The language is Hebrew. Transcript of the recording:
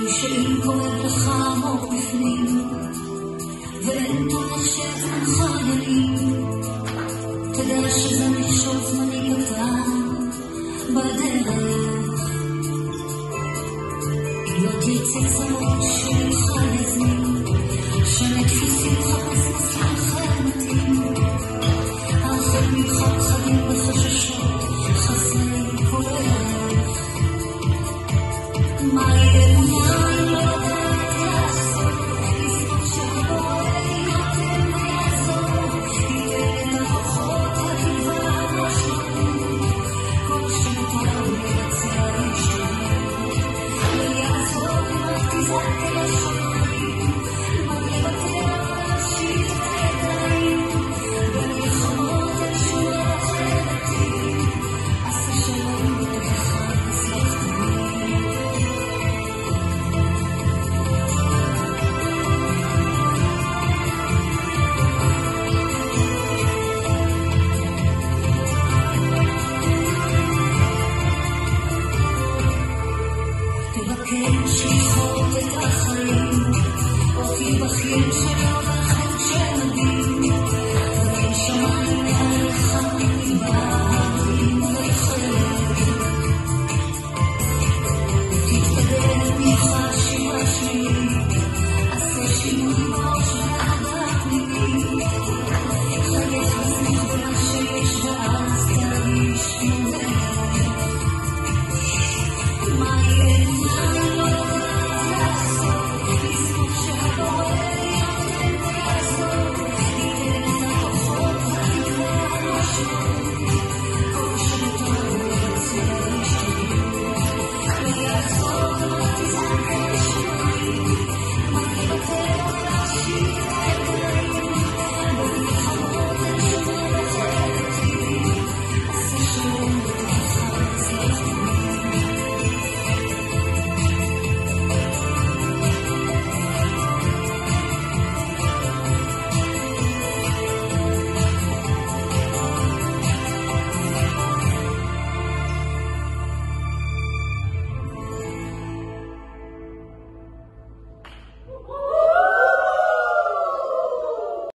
שאם כואב לך עמוק בפנים ואין תוך שזמנך ימים, תדע שזה מכשול זמני קטן בדרך. לא תרצה צרות שלך יזמין, שנתפיסים חפש מסלול חלמתים, החל ממך חדים בחששות חסרי כואב. מהי אמונה אם לא יודעת לעשות, לזכות שבוא להיות ולעזור, אם ללקוחות התקווה משמעות, כל שמותר לבצע ראשון, ולעזור למחתיזת אל השמיים, מה לוותר ולהפשיט את הידיים, במלחמות על שורות חלטים, עשה שלום בתוכך תצלח תמיד. תבקש לדחות את החיים, אותי בכיר שלא